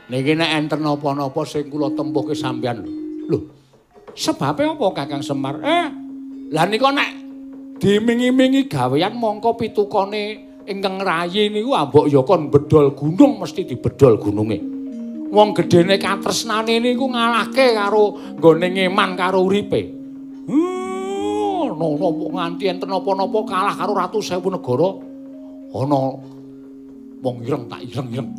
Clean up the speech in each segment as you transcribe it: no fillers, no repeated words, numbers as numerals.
Niki nek enten napa-napa sing kula tempuhke sampeyan lho. Sebabe apa Kakang Semar? Lah nika nek dimingi-mingi gawean mongko pitukane ingkang rayi niku ambok ya kon bedol gunung mesti dibedol gununge. Wong gedene katresnane niku ngalahke karo nggone ngeman karo uripe. Ono nganti enten napa-napa kalah karo Ratu Sewu Negara. Ana wong ireng tak ireng-ireng.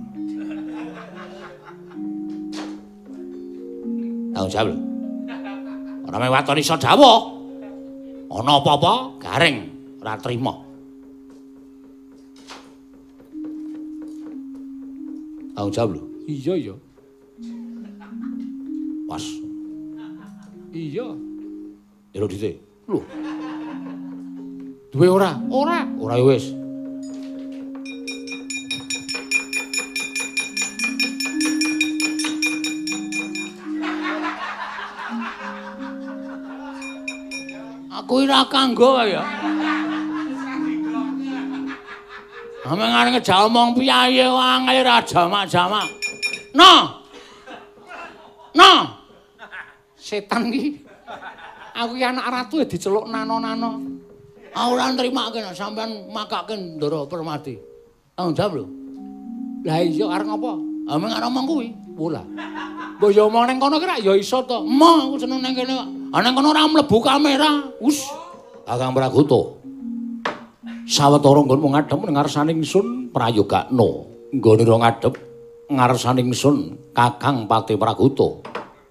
Tanggung jawab lho. Ora meh waton iso dawuh. Ana apa-apa garing ora trima. Tanggung jawab lho. Iya. Pas. Iya. Jero dite. Lho. Duwe ora? Ora ya wis. Aku ora kanggo ya. Ameng areng ngejawomong piye angel ora jamak-jamak. No. Setan iki. Aku iki anak ratu diceluk nano-nano. Ora nrimake nek sampean makake Ndara Permati. Tanggung jawab lho. Lah iya areng apa? Ameng areng omong kuwi. Bola. Mbok yo omong ning kono ki ra ya iso to. Aku seneng ning kene kok. Ana kono ora mlebu kamera. Kakang Praguta. Sawetara nggonmu ngadhep ning ngarsane ingsun prayogakno. Nggone ro ngadhep ngarsane ingsun Kakang Pati Praguta.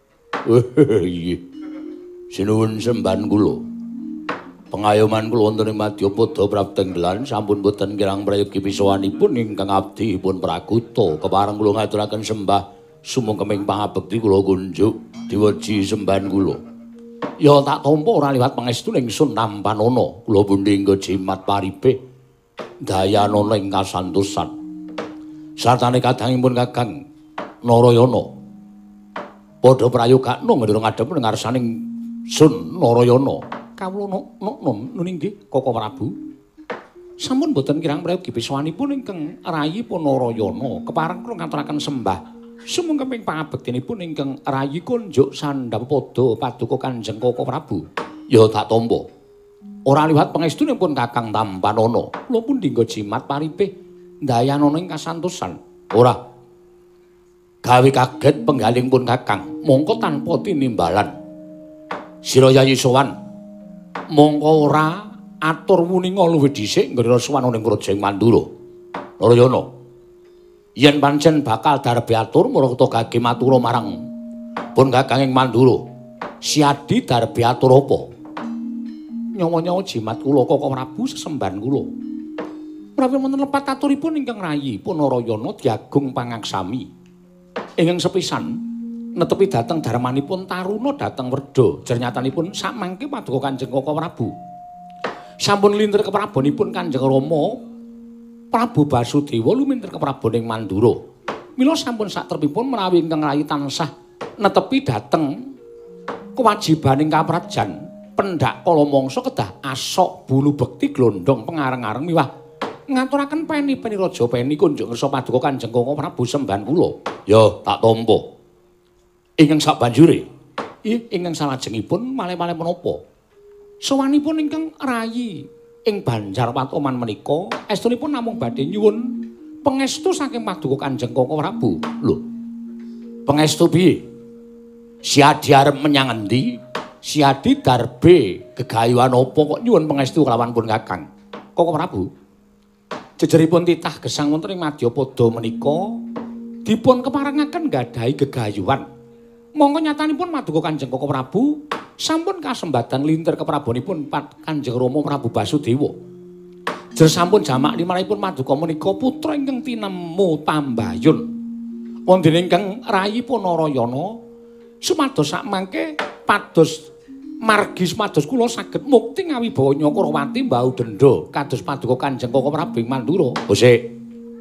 Iya. Sinuwun sembahan kula. Pengayoman kula wonten ing Madyapada prapteng delan sampun boten kirang prayogi pisowanipun ingkang abdi pun Praguta. Kepareng kula ngaturaken sembah sumengkeming pangabekti kula kunjuk diweji sembahan kula. Ya tak tampa ora liwat pangestu ingsun nampanana kula pundi nggo jimat paripe dayanana ing kasantosan sartane kadangipun Kakang Narayana padha prayogakno ngendhara ngadhep ning ngarsaning Sun Narayana kawula nun inggih Koko Prabu sampun boten kirang prayogi pisowanipun ingkang rayi pun Narayana kepareng kula ngaturaken sembah sumengkeping pangabektinipun ingkang rayi kunjuk Sandhapada Paduka Kanjeng Koko Prabu. Ya tak tampa. Ora liwat pangestunipun Kakang Tampanana. Kula pun dinggo jimat paripih dayanana ing kasantosan. Ora. Gawe kaget penggalingpun Kakang, mongko tanpa tinimbalan. Sira yayi sowan. Mongko ora atur wuninga luwih dhisik nggena sowan ning Projeng Mandura. Narayana. Yen pancen bakal darbe atur murakta gage matura marang pun Kakang ing Mandura. Siadi darbe atur apa? Nyawa-nyawa jimat kula Koko Prabu sesembahan kula. Prawi wonten lepat aturipun ingkang rayi pun Narayana diagung pangaksami. Ingkang sepisan netepi dhateng darmanipun taruna dhateng werda jernyatanipun samangke Paduka Kanjeng Koko Prabu. Sampun lintir keprabonipun Kanjeng Rama Prabu Basudewa lumintir kepraboning Mandura. Mila sampun satrepipun menawi ingkang rayi tansah netepi dhateng kewajibaning kaprajan pendak kala mangsa kedah asok bulu bekti glondong pengareng-areng miwah ngaturaken peni-peni raja peni kunjuk ngersa Paduka Kanjeng Koko Prabu sembahan kula. Ya tak tampa. Ingkang sabanjure ingkang salajengipun malih-malih menapa? Sowanipun ingkang rayi ing Banjarpatoman menika estunipun namung badhe nyuwun pangestu saking Paduka Kanjeng Koko Prabu. Lho. Pangestu piye? Siadi arep menyang endi? Siadi darbe gegayuhan apa kok nyuwun pangestu kelawan pun Kakang Koko Prabu? Jejeripun titah gesang wonten ing Madyapada menika dipun keparengaken gadahi gegayuhan. Monggo nyatanipun Paduka Kanjeng Koko Prabu sampun kasembadan lintir keprabonipun Kanjeng Rama Prabu Basudewa. Jer sampun jamak limanipun Paduka menika putra ingkang tinemu Tambayun. Wonten ingkang rayi pun Narayana sumados sakmangke pados margi sumados kula saged mukti ngawibawa Nyakrawati mbau denda kados Paduka Kanjeng Koko Prabu ing Mandura. Sik.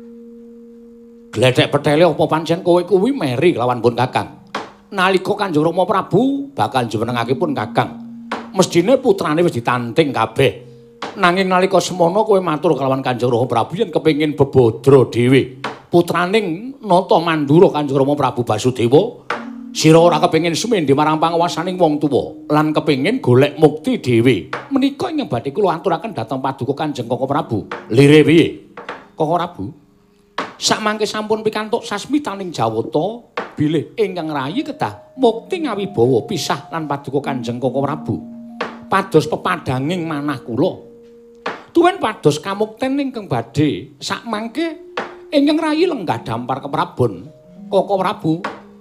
Gledhek petele apa pancen kowe kuwi meri lawan pun Kakang? Nalika Kanjeng Rama Prabu bakal njenengake pun Kakang. Mestine putrane wis ditanting kabeh. Nanging nalika semono kowe matur kelawan Kanjeng Rama Prabu yen kepengin bebodro dhewe. putraning Nata Mandura Kanjeng Rama Prabu Basudewa. Sira ora kepengin sumendhe marang panguwasaning wong tuwa lan kepengin golek mukti dhewe. Menika ingkang badhe kula aturaken dhateng Paduka Kanjeng Koko Prabu. Lire piye? Koko Prabu. Sakmangke sampun pikantuk sasmitaning jawata bilih ingkang rayi kedah mukti ngawibawa pisah lan Paduka Kanjeng Koko Prabu. Pados pepadhanging manah kula. Tuwin pados kamukten ingkang badhe sakmangke ingkang rayi lenggah dampar keprabon Koko Prabu.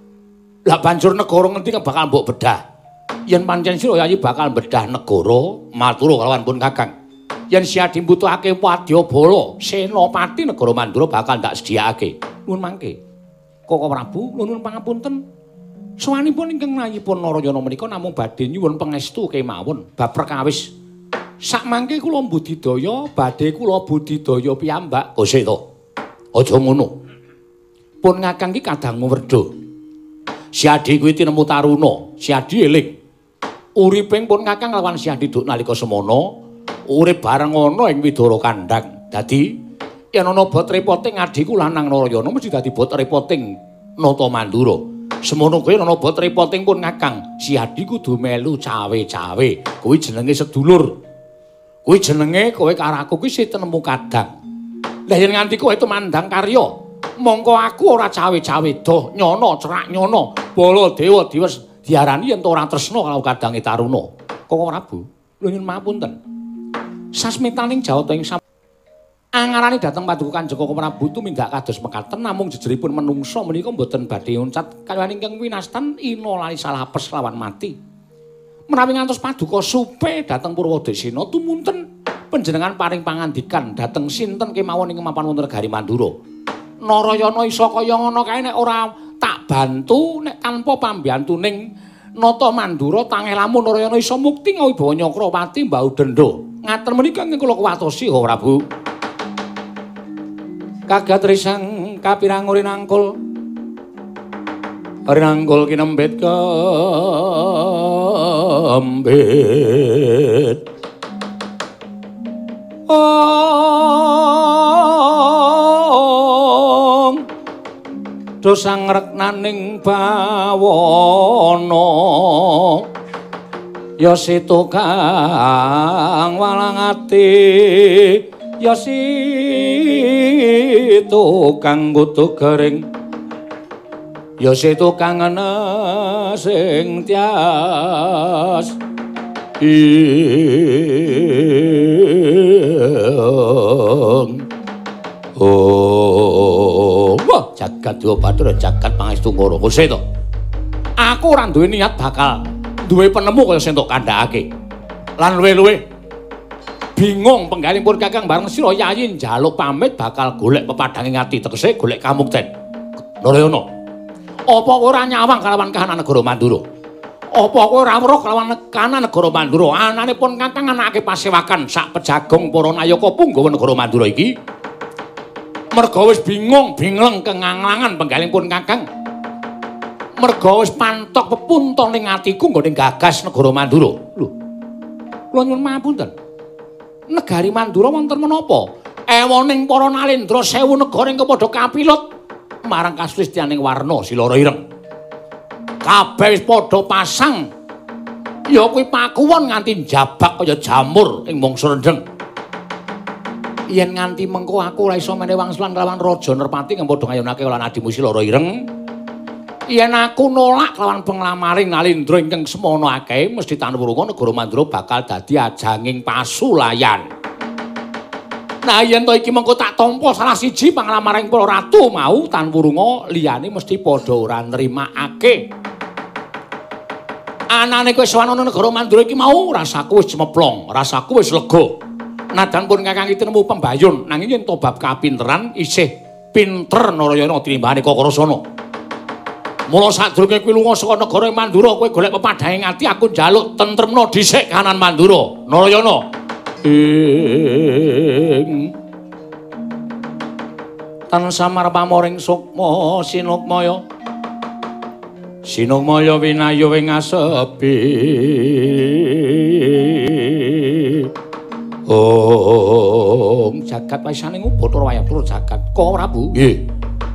Lah banjur negara ngendi kang bakal mbok bedah? Yen pancen sira yayi bakal bedah negara, matur kalawan pun Kakang. Yen siadi mbutuhake Wadyabala, senopati negara Mandura bakal ndak sediakake. Nuwun mangke. Koko Prabu, nuwun pangapunten. Sawanipun ingkang nayipun Narayana menika namung badhe nyuwun pangestu kemawon bab perkawis. Sakmangke kula budidaya, badhe kula budidaya piyambak. Kose to. Aja ngono. Pun Kakang iki kadang werda. Siadi kuwi tinemu taruna, Siadi eling. Uriping pun Kakang lawan Siadi duk nalika semana, urip bareng ana ing Widara Kandhang. Dadi yen ana bot repoting adiku lanang Narayana mesti dadi bot repoting Nata Mandura. Semono kuwi ana bot repoting pun Kakang, Siadi kudu melu cawe-cawe. Kuwi jenenge sedulur. Kuwi jenenge kowe karo aku kuwi sing tinemu kadang. Lah yen nganti kowe tumandang karya, mongko aku ora cawe-cawe doh nyono cerak nyono Baladewa diwas diarani yen ora tresna karo kadange taruna. Koko Prabu, lho nyuwun mapunten. Sasmitaning jawata ing angarane dhateng Paduka Kanjeng Koko Prabu tumindak kados mekaten namung jejeripun menungsa menika mboten badhe oncat kaliyan ingkang winastan ina lali salapes lawan mati. Menawi ngantos Paduka supe dhateng Purwadesena tumunten panjenengan paring pangandikan dhateng sinten kemawon ing mapan wonten negari Mandura. Narayana isa kaya ngono kae nek ora tak bantu nek tanpa pambiyantuning Nata Mandura tangeh lamun Narayana isa mukti ngawibawa Nyakrawati mbau denda. Ngaten menika ingkang kula kuwatosi Koko Prabu. Kagat risang kapirang rinangkul. Rinangkul kinembet kembet. Dosang reknaning bawana ya situ kang walang ati ya situ kang kudu garing ya situ kang ana sing tias wah jagat Dewa Bathara jagat pangestu ngoro kose to. Aku ora duwe niat bakal duwe penemu kaya sing tok kandhakake. Lan luwe-luwe bingung penggalipun Kakang bareng sira yayi njaluk pamit bakal golek pepadhanging ati tegese golek kamukten. Narayana. Apa ora nyawang kalawan kahanan negara Mandura? Apa kowe ora weruh kalawan kahanan negara Mandura? Ananipun Kakang anake pasewakan sak pejagong para nayaka punggawa negara Mandura iki. Merga wis bingung, bingleng kenganglangan penggalipun Kakang. Merga wis pantok pepunton ning atiku nggone gagas negara Mandura. Lho. Kula nyuwun mapunten. Negari Mandura wonten menapa? Ewoning para nalendra 1000 negara ingkang padha kapilut marang kasulistianing warna Silara Ireng. Kabeh wis padha pasang. Ya kuwi pakuwon nganti njabak kaya jamur ing mangsa rendheng. Yen nganti mengko aku ora iso meneh wangsulan kelawan Raja Nerpati kang padha ngayunake lan adimu Silara Ireng. Yen aku nolak kelawan penglamaring nalendra ingkang semono akeh mesti tanwurunga negara Mandura bakal dadi ajanging pasulayan. Nah yen to iki mengko tak tampa salah siji panglamaring para ratu mau tanwurunga liyane mesti padha ora nrimakake. Anane kowe sowan ana negara Mandura iki mau rasaku wis cemeplong, rasaku wis lega. Nadan pun Kakang iki nemu pembayun nanging yen to bab kapinteran isih pinter Narayana tinimbangane Kakrasana. Mula sadurunge kowe lunga saka negara Mandura kowe golek pepadhanging ati aku njaluk tentremna dhisik kahanan Mandura. Narayana. Tan samar pamoring sukma sinukmaya. Sinukmaya winayu ing asepi. Jagat waisane ngubut ora wayah tur jagat. Koko Prabu. Nggih.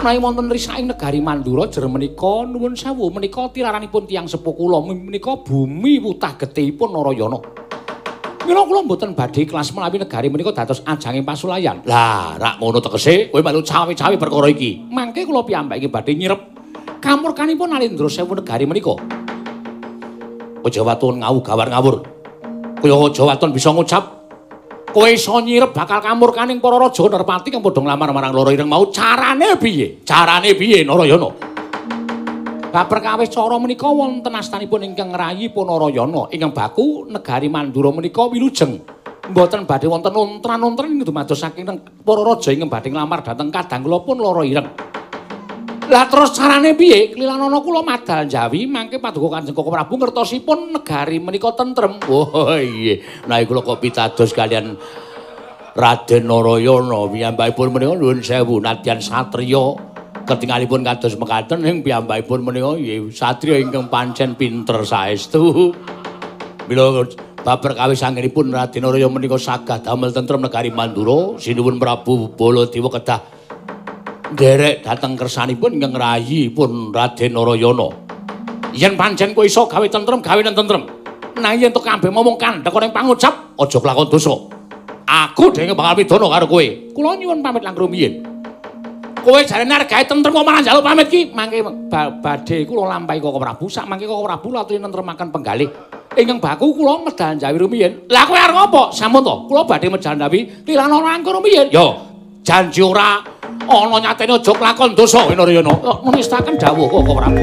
menawi wonten risaking negari Mandura jer menika nuwun sewu menika tiraranipun tiyang sepuh kula menika bumi wutah getihipun Narayana. Mila kula mboten badhe ikhlas menawi negari menika dados ajanging pasulayan. Lah, rak ngono tegese kowe malu cawe-cawe perkara iki. Mangke kula piyambak iki badhe nyirep kamurkanipun Alendra Sewu negari menika. Aja waton ngawur-gawar-ngawur. Kaya aja waton bisa ngucap kowe iso nyirep bakal kamurkaning para raja Nerpati kang padha nglamar marang Lara Ireng mau carane piye? Carane piye Narayana? Bab perkawis cara menika wonten astanipun ingkang ngrayi Punarayana ingkang baku negari Mandura menika wilujeng. Mboten badhe wonten untran-untran ing dumados saking para raja ingkang badhe nglamar dhateng kadang kula pun Lara Ireng. Lah terus carane piye? Klilanana kula madal Jawi mangke paduka Kanjeng Koko Prabu ngertosipun negari menika tentrem. Oh iya, menawi kula kok pitados kalian Raden Narayana piyambakipun menika nuwun sewu nadyan satriya ketingalipun kados mekaten ing piyambakipun menika nggih satriya ingkang pancen pinter saestu. Mila bab perkawis anggenipun Raden Narayana menika sagah damel tentrem negari Mandura, sinuwun Prabu Baladewa kedah nderek dhateng kersanipun ingkang ngrayi pun Raden Narayana. Yen pancen kowe iso gawe tentrem, gawe tentrem. Nah yen to kabeh momong kandhek ning pangucap, aja kelakon dosa. Aku dhewe bakal pidana karo kowe. Kula nyuwun pamit lang rumiyin. Kowe jarene arep gawe tentrem kok malah njaluk pamit ki. Mangke badhe kula lampahi Koko Prabu, sak mangke Koko Prabu laturi nentremaken penggalih. Ingkang baku kula medal Jawi rumiyin. Lah kowe arep ngopo? Sampun to, kula badhe medal Jawi Klilanana angka rumiyin. Yo, janji ora ana nyatene aja kelakon dosa Narayana. Menistaken dawuh Koko Prabu.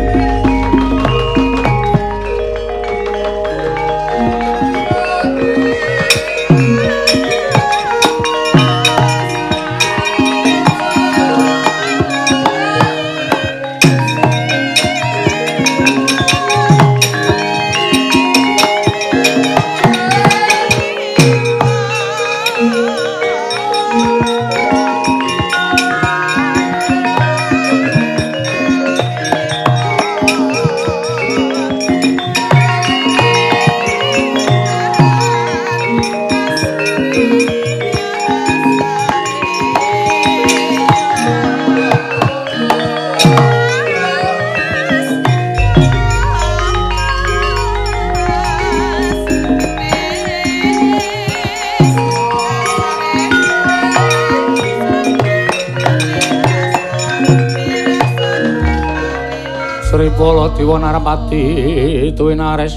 Baladewa Narpati tuwin ares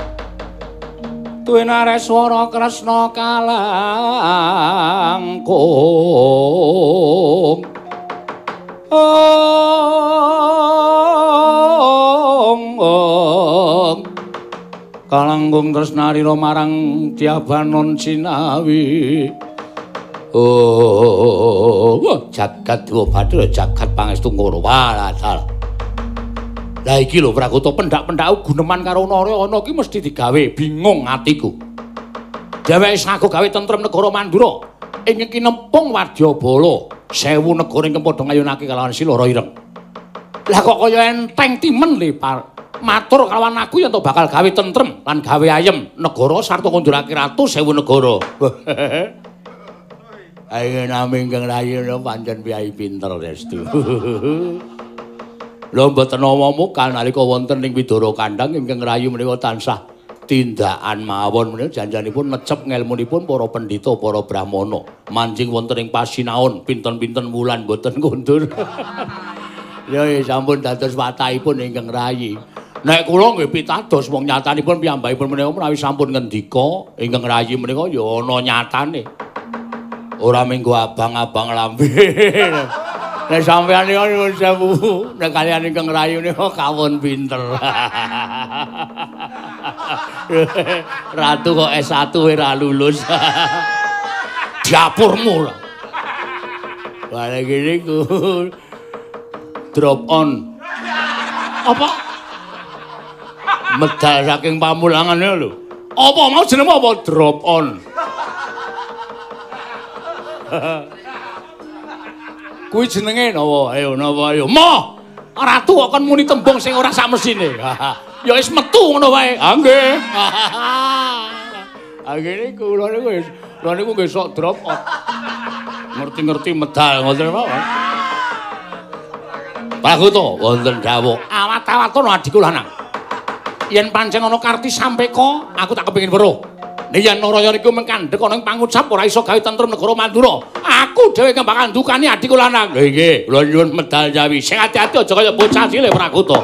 swara Kresna kalangkung kalangkung tresnarira marang Dyabanon Cinawi. Jagat Dewa Bathara jagat pangestu ngono waladal. Lah iki lho Prakuta pendak-pendak guneman karo Narayana iki mesti digawe bingung atiku. Dheweke sago gawe tentrem negara Mandura ing kinempung Wadyabala 1000 negara ing padha ngayunake kalawan si Lara Ireng. Lah kok kaya enteng timen le matur kalawan aku yen to bakal gawe tentrem lan gawe ayem negara sarta kondurake ratu 1000 negara. Ayo nami ingkang rayi pancen piyai pinter restu. Lho mboten nama-mukan nalika wonten ing Widara Kandhang ingkang rayi menika tansah tindakan mawon menika janjanipun necep ngelmunipun para pendhita para brahmana manjing wonten ing pasinaon pinten-pinten wulan mboten kundur. Ya sampun dados watahipun ingkang rayi. Nek kula nggih pitados wong nyatanipun piyambakipun menika menawi sampun ngendika ingkang rayi menika ya ana nyatane. Ora minggu abang-abang lambe. Nek sampeyan niku nyuwun sewu, nek kaliyan ingkang rayu niku kawon pinter. Ratu kok S1 ora lulus. Dapurmu. Bare gini ku drop on. Apa? Medal saking pamulangane lho. Apa mau jenenge apa drop on? Kuwi jenenge napa? Ayo napa ayo. Mo. Ratu kok kon muni tembung sing ora sak mesine. Ya wis metu ngono wae. Ha nggih. Ha ngene kula niku nggih sok drop out. Ngerti-ngerti medal ngoten mawon. Pragoto wonten dawuh. Awat-awatono adhiku lanang. Yen pancen ana karti sampeka, aku tak kepengin weruh. Nek yen Naraya niku mengkandhek ana ing pangucap ora iso gawe tentrem negara Mandura. Aku dhewe kang bakal ndukani adhiku lanang. Lha nggih, kula nyuwun medal jawi. Sing ati-ati aja kaya bocah cilik Pragoto.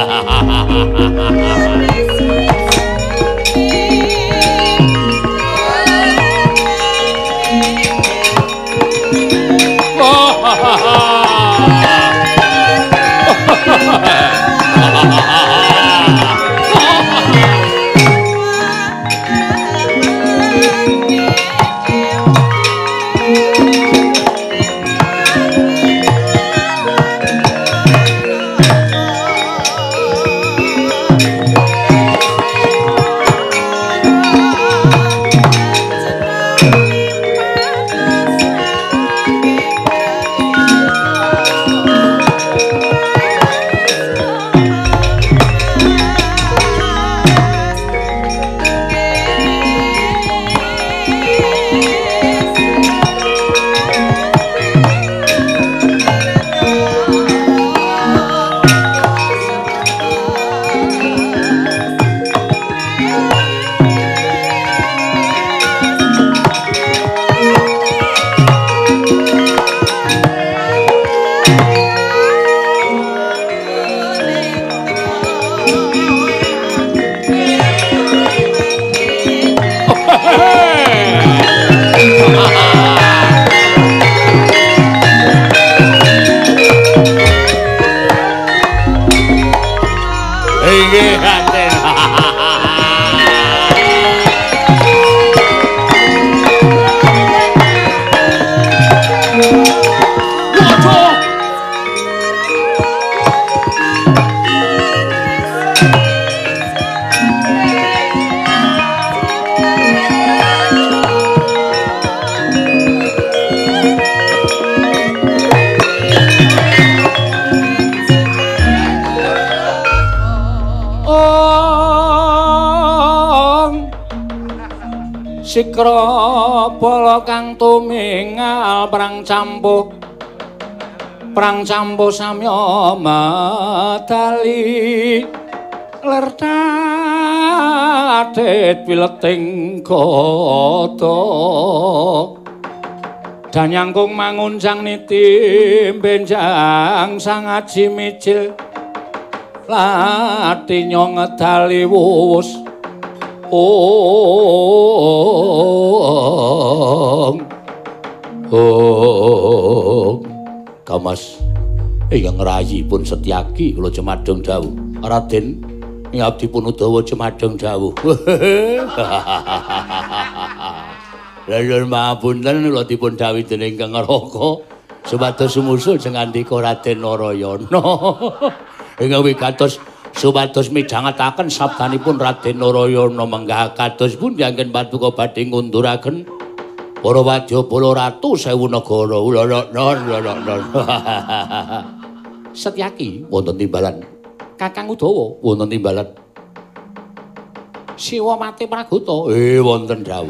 Sikra bala kang tumingal perang campuh samya medali lertadet wileting kota danyangkung mangunjang niti benjang sang aji micil latinyo ngedali wuwus Kamas ingkang rayipun Setyaki kula Cemadong dawuh Raden ngabdipun Udawa Cemadong dawuh lha nyuwun pangapunten kula dipun dawuhi dening Kang Raka supados sumusul jeng andika Raden Narayana ingkang wigatos supados midhangetaken sabdanipun Raden Narayana menggah kados pundi anggen paduka badhe ngunduraken para wadyabala ratu 1000 negara. Setyaki wonten timbalan. Kakang Udawa wonten timbalan. Siwa mati Pragoto wonten dawuh.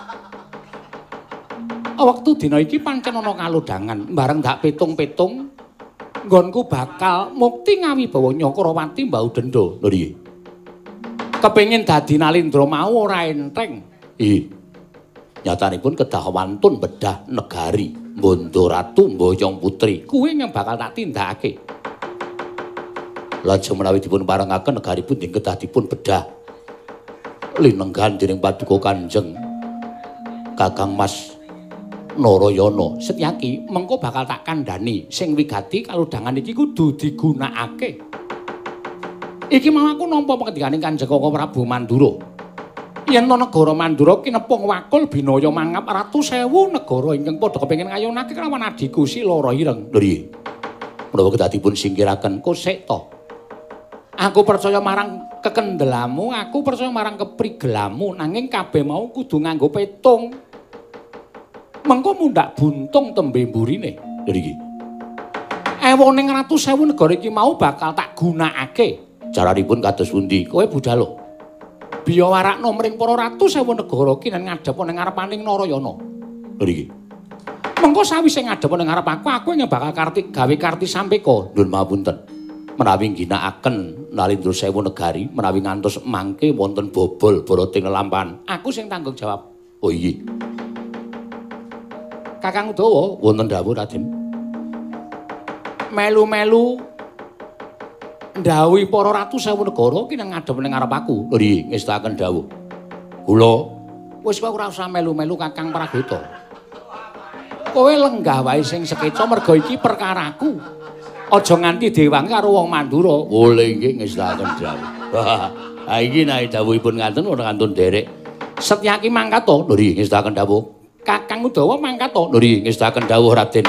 Wektu dina iki pancen ana kalodhangan bareng dak petung-petung nggonku bakal mukti ngawibawa Nyakrawati mbau denda. Lho nggih. Kepengin dadi Nalendra mau ora enteng. Nggih. Nyatanipun kedah wantun bedah negari Bondo Ratu Mboyong Putri. Kuwi yang bakal tak tindakake. Lajeng menawi dipun parengaken negaripun ing kedah dipun bedah linenggan dening paduka Kanjeng Kakang Mas Narayana. Setyaki mengko bakal tak kandhani sing wigati kalodhangan iki kudu digunakake. Iki mau aku nampa pengendikaning Kanjeng Koko Prabu Mandura. Yen negara Mandura kinepung wakul binaya mangap ratu 1000 negara ingkang padha kepengin ngayunake kelawan adiku si Lara Ireng. Lho nggih. Menawa kedah dipun singkiraken kosek to. Aku percaya marang kekendelamu, aku percaya marang keprigelamu, nanging kabeh mau kudu nganggo petung. Mengko mundhak buntung tembe mburine. Lho nggih. Ewoning ratu 1000 negara iki mau bakal tak gunakake. Caranipun kados pundi? Kowe budhal lho. Biya warakna mring para ratu 1000 negara ki nang ngadhep ning ngarepaning Narayana. Lho nggih. Mengko sawise ngadhep ning ngarep aku yang bakal gawe karti sampeka. Nuwun mapunten. Menawi ngginakaken Nalindra Sewu Negari menawi ngantos mangke wonten bobol boroting lelampahan, aku sing tanggung jawab. Oh iya. Kakang Udawa wonten dawuh Raden. Melu-melu ndhawuhi para ratu Sewu Negara ki nang ngadhep ning ngarep aku. Lho nggih, ngestaken dawuh. Kula wis kok ora usah melu-melu Kakang Pragoto. Kowe lenggah wae sing sekeca merga iki perkaraku. Aja nganti diwangi karo wong Mandura. Boleh nggih ngestaken dawuh. Ha iki nek dawuhipun ngaten ora kantun derek. Setyaki mangkat to. Lho nggih ngestaken dawuh. Kakang Udawa mangkat to. Lho nggih ngestaken dawuh Raden.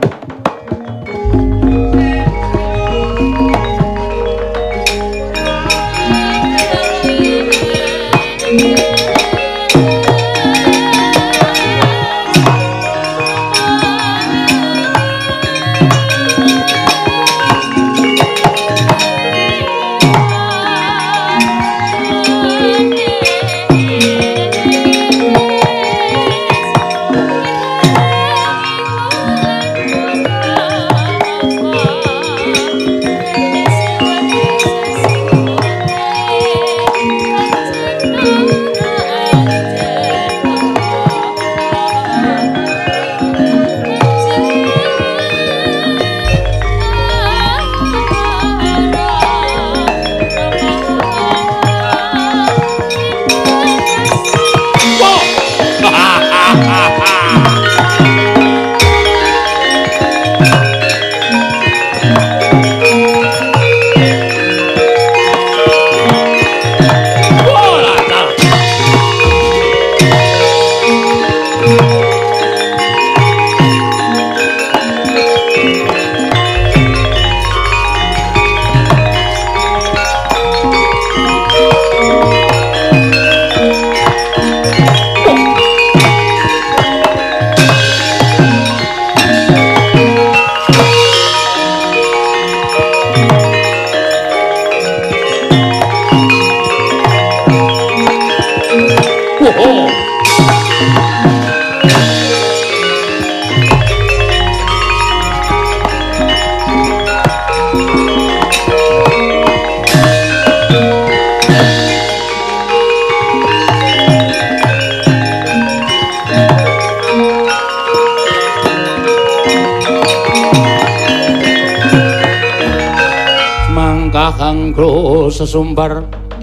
Kakangku sesumbar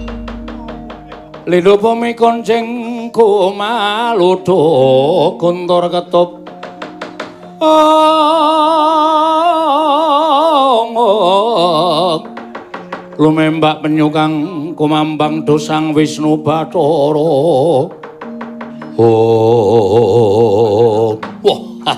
Lido pemi konceng kumaludo kuntor ketup lumembak penyukang kumambang dosang Wisnu Bathara. Wah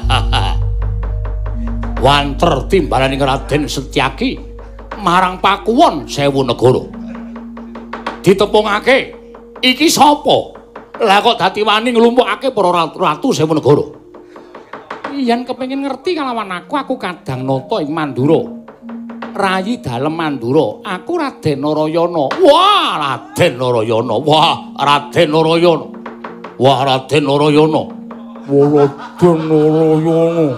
wanter timbalaning Raden Setyaki marang Pakuwon Sewu Negara. Ditepungake, iki sapa? Lah kok dadi wani nglumpukake para ratu Sewu Negara. Yen kepengin ngerti kalawan aku kadang nata ing Mandura. Rayi dalem Mandura, aku Raden Narayana. Wah, Raden Narayana. Wah, Raden Narayana. Wah, Raden Narayana. Wah, Raden Narayana.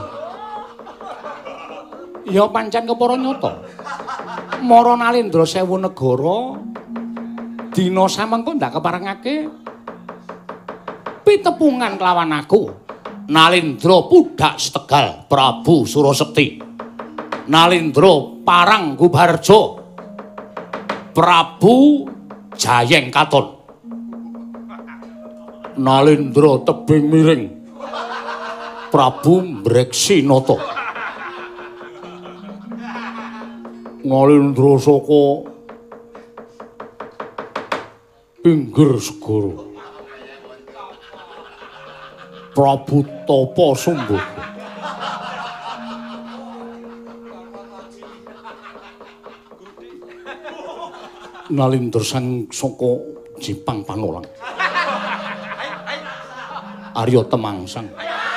Ya pancen kepara nyata. Mara Nalindra Sewu Negara dina samengko ndak keparengake pitepungan kelawan aku. Nalindra Pudak Setegal Prabu Surasekti. Nalindra Parang Gubarja Prabu Jayeng Katon. Nalindra Tebing Miring Prabu Mbreksinata. Nalindra saka pinggir segara Prabu Tapa Sumbuh. Nalindra sang saka Jipang Panolang Arya Temangsang.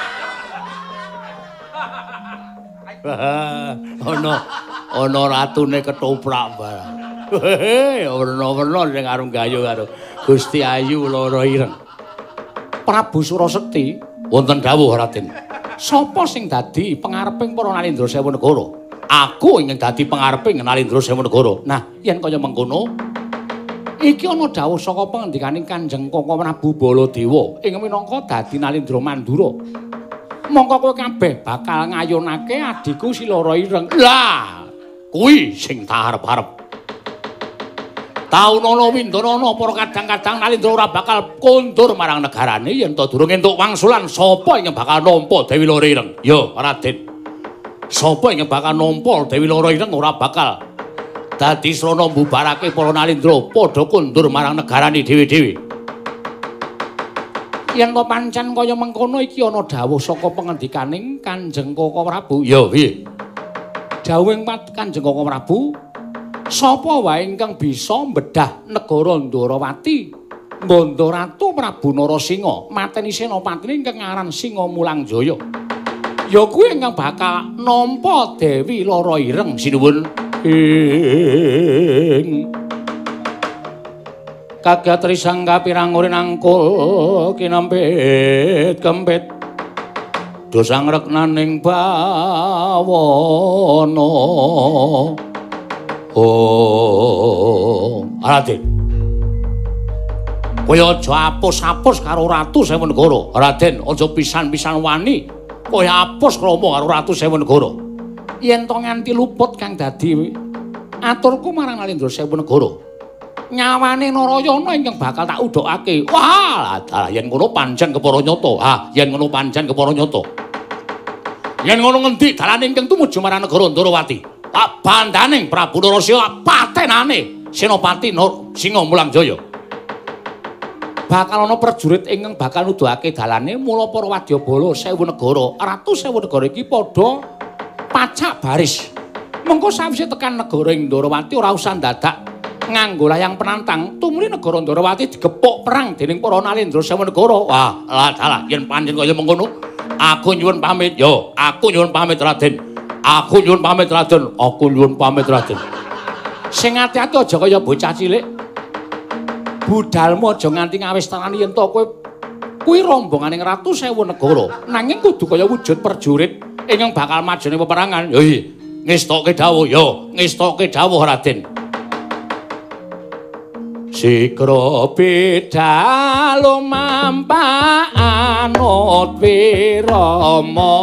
Ana ratune ketoprak barang. Werna-werna sing arung gayo karo Gusti Ayu Lara Ireng. Prabu Surasekti wonten dawuh Raden. Sapa sing dadi pangareping para Nalendra Sewu Negara? Aku ingkang dadi pangareping Nalendra Sewu Negara. Nah, yen kaya mengkono, iki ana dawuh saka pangendikaning Kanjeng Koko Prabu Baladewa ing minangka dadi Nalendra Mandura. Mongko kowe kabeh bakal ngayunake adiku Siloro Ireng. Lah, kuwi sing tak arep-arep. Taunana windanana para kadang-kadang Nalendra ora bakal kondur marang negarane yen to durung entuk wangsulan sapa ingkang bakal nampa Dewi Loro Ireng. Ya, Raden. Sapa ingkang bakal nampa Dewi Loro Ireng ora bakal dadi srana mbubarake para Nalendra padha kondur marang negarane dhewe-dhewe. Yen to pancen kaya mengkono iki ana dawuh saka pangendikaning Kanjeng Koko Prabu. Ya, piye? Dawuhing Kanjeng Koko Prabu, sapa wae ingkang bisa mbedah negara Ndarawati, Nganda Ratu Prabu Narasinga, mateni senopatine ingkang aran Singa Mulangjaya. Ya kuwi ingkang bakal nampa Dewi Loro Ireng sinuwun. Kagatri sangga pirang urin angkul kinempit kempit dosang reknaning bawana. Oh, Raden. Kowe aja apus-apus karo Ratu Sewu Negara. Raden, aja pisan-pisan wani kowe apus krama karo Ratu Sewu Negara. Yen to nganti luput kang dadi aturku marang Nalendra Sewu Negara, nyawane Narayana ingkang bakal tak udhokake. Wah, yen ngono pancen kepara nyata. Yen ngono pancen kepara nyata. Yen ngono ngendi dalane ingkang tumuju marang negara Ndarawati? Tak bandaning Prabu Narasila patenane Senopati Singa Mulangjaya. Bakal ana prajurit ingkang bakal nuduhake dalane mula para wadyabala Sewu Negara, Ratu Sewu Negara iki padha pacak baris. Mengko sawise tekan negara ing Ndarawati ora usah dadak nganggo layang penantang, tumuli negara Ndarawati digepuk perang dening para Nalendra Sewu Negara. Wah, lah yen pancen kaya mengkono, aku nyuwun pamit. Yo, aku nyuwun pamit Raden. Aku nyuwun pamit Raden. Aku nyuwun pamit Raden. Sing ati-ati aja kaya bocah cilik. Budalmu aja nganti ngawestanani yen to kowe kuwi rombonganing Ratu Sewu Negara. Nanging kudu kaya wujud prajurit ingkang bakal majane peperangan. Yo, ngestokke dawuh. Yo, ngestokke dawuh Raden. Sikra bidal mampaanut wirama.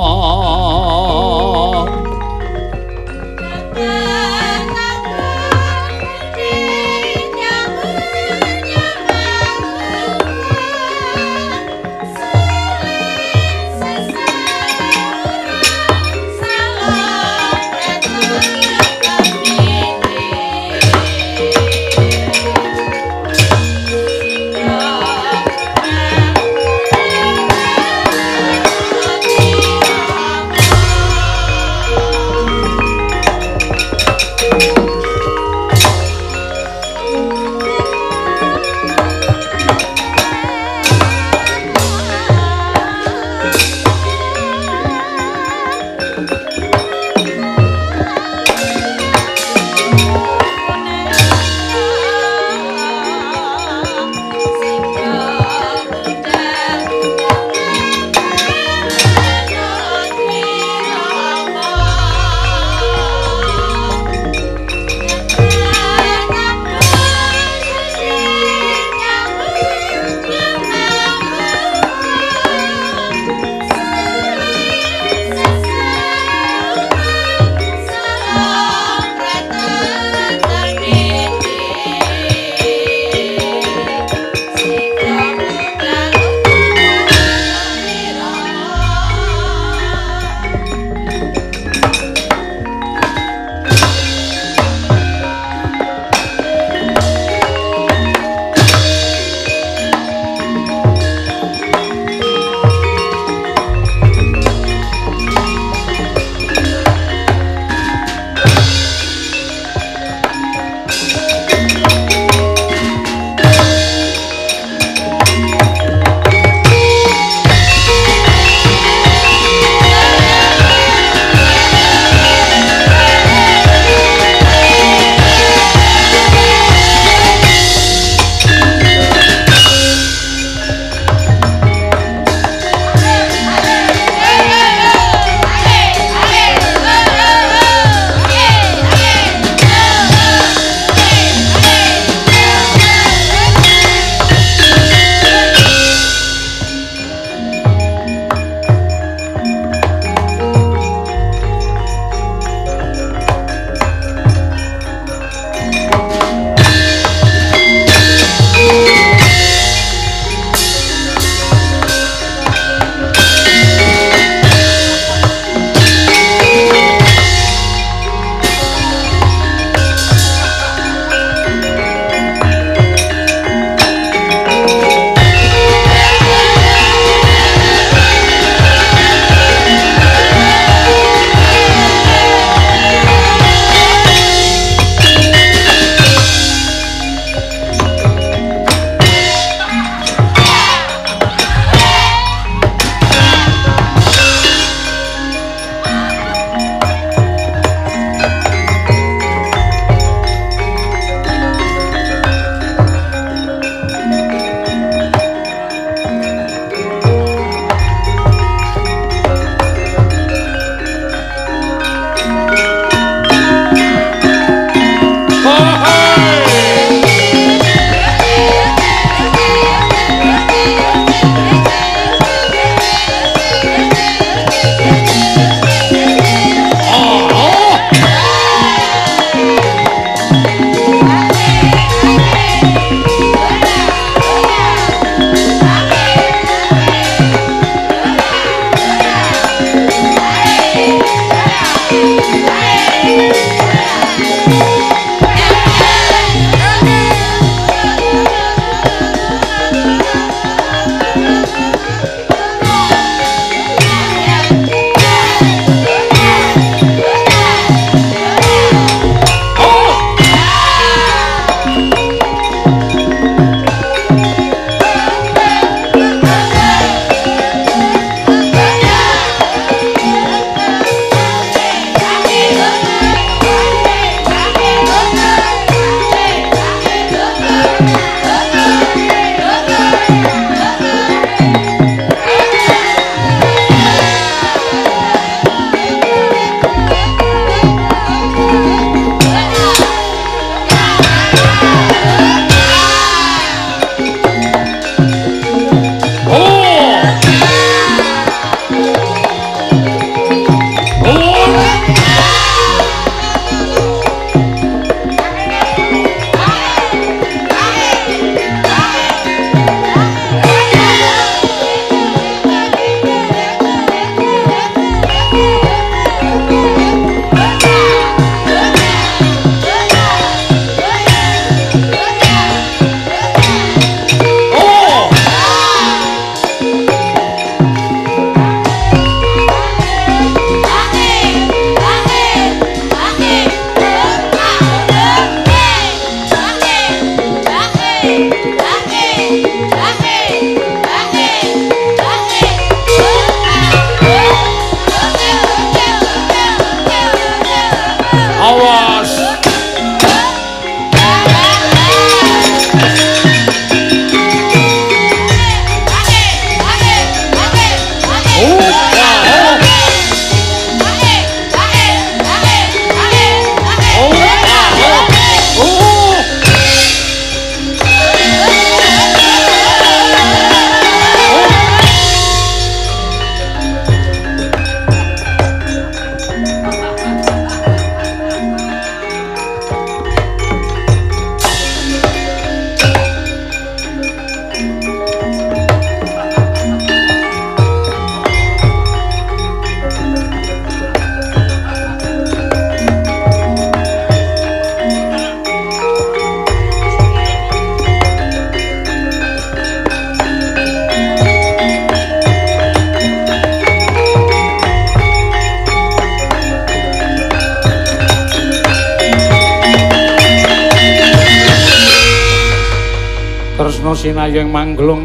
tresna sinayeng manggelung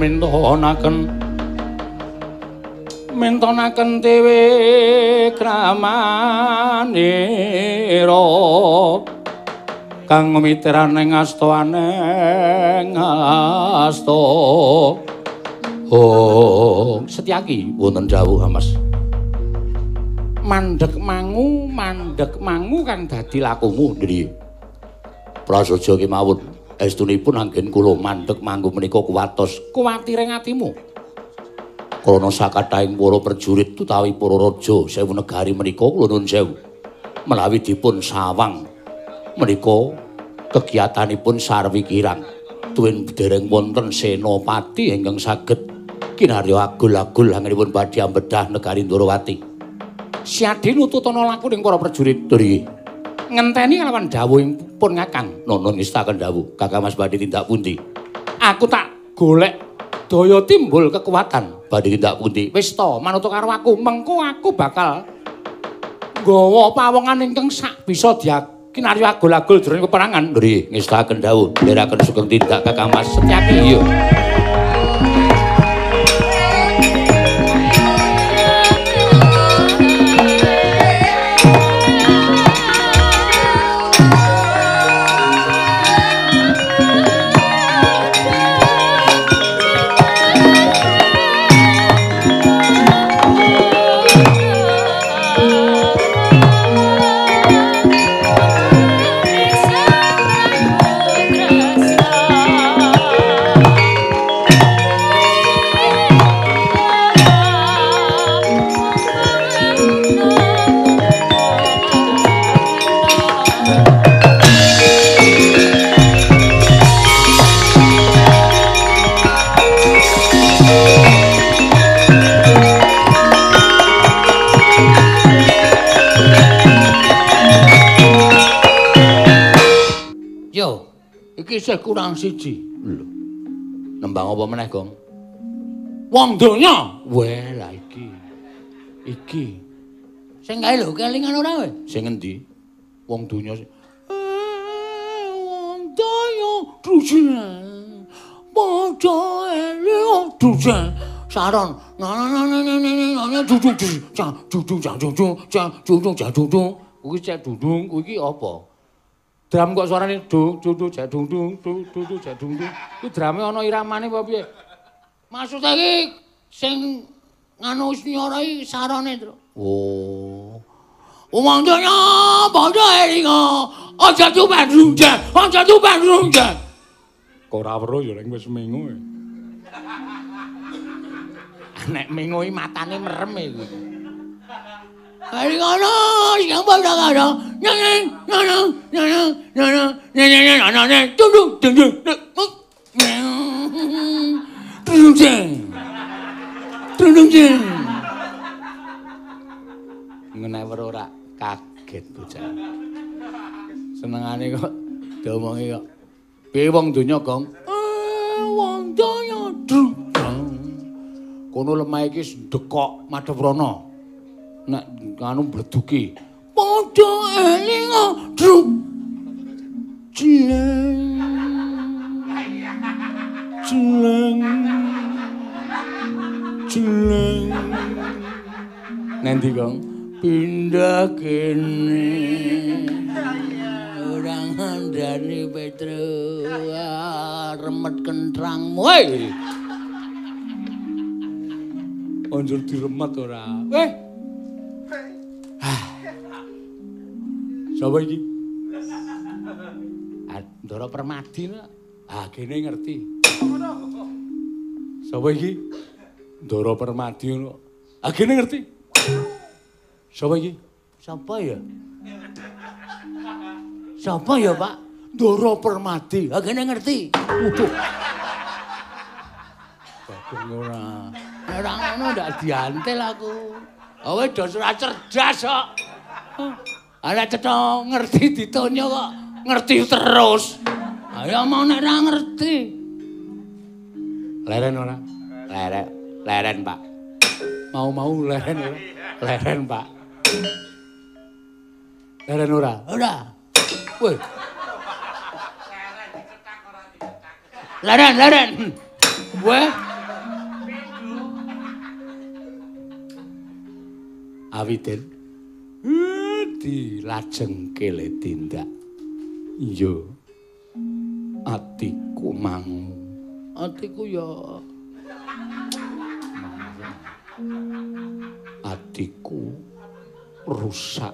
mintonaken dewe kramanira kang mitiraning asta aneng asta. Oh, Setyaki wonten dawuh Mas. Mandhek mangu kang dadi lakumu nggih. Prasaja kemawon estunipun anggen kula mandhek manggu menika kuwatos kuwatiring atimu. Krana sakathahing para prajurit utawi para raja sewu negari menika kula nuwun sewu menawi dipun sawang menika kegiatanipun sarwi kirang tuwin dereng wonten senopati ingkang saged kinarya agul-agul anggenipun badhe ambedah negari Ndorowati. Siadi nututana laku ning para prajurit nggih. Ngenteni kalawan dawuhipun Kakang. Nono ngestaken dawuh, Kakang Mas badhe tindak pundi? Aku tak golek daya timbul kekuatan badhe tindak pundi. Wis to, manut karo aku, mengko aku bakal nggawa pawongan ingkang sak bisa kinarya agul-agul jroning peperangan. Nggih, ngestaken dawuh, ndherekaken sugeng tindak Kakang Mas Setyaki. Iya. Iki isih kurang siji. Lho. Nembang apa meneh, Gong? Wong donya. Weh, lah iki. Iki. Sing kae lho, kelingan ora kowe? Sing endi? Wong donya. Wong donya dusen. Padha eling dusen. Saron. Kuwi cek dudung, kuwi iki apa? Dram kok suarane dung dung jak dung dung dung dung jak dung dung. Ku drame ana iramane apa piye? Maksud iki sing nganu nyara iki sarane, Tru. Oh. Wong donya padha eling aja tuban runja, aja tuban runja. Kok ora weruh ya ning wis mengo. Nek mengo iki matane merem iki. Hari kono sing padha karo nyeng nyeng nyeng nyeng nyeng nyeng nyeng dung dung dung dung dung ngenek ora kaget bocah senengane kok diomongi kok piye wong donya Gong wong donya kono lemah iki ndekok madhep rono nek anu bleduki padha eling druk cileng cileng cileng nanti Gong pindah kene ora ngandani Petro remet kentrangmu woi anjur diremet ora Sapa iki? Ndara Permadi lho. Ah, kene ngerti. Sapa iki? Ndara Permadi lho. Ah, kene ngerti. Sapa iki? Sapa ya? Sapa ya, Pak? Ndara Permadi. Ah, kene ngerti. Waduh. Bagong ora. Ora ngono ndak diantel aku. Kowe dos ora cerdas kok. Ala cetha ngerti ditonyo kok ngerti terus. Ayo mau nek ora ngerti. Leren ora? Leren, Pak. Mau leren ora? Leren, Pak. Leren ora? Ora. Woi. Leren. Weh. Awiten. Dilajeng kele tindak. Iya. Atiku mangu. Atiku ya atiku rusak.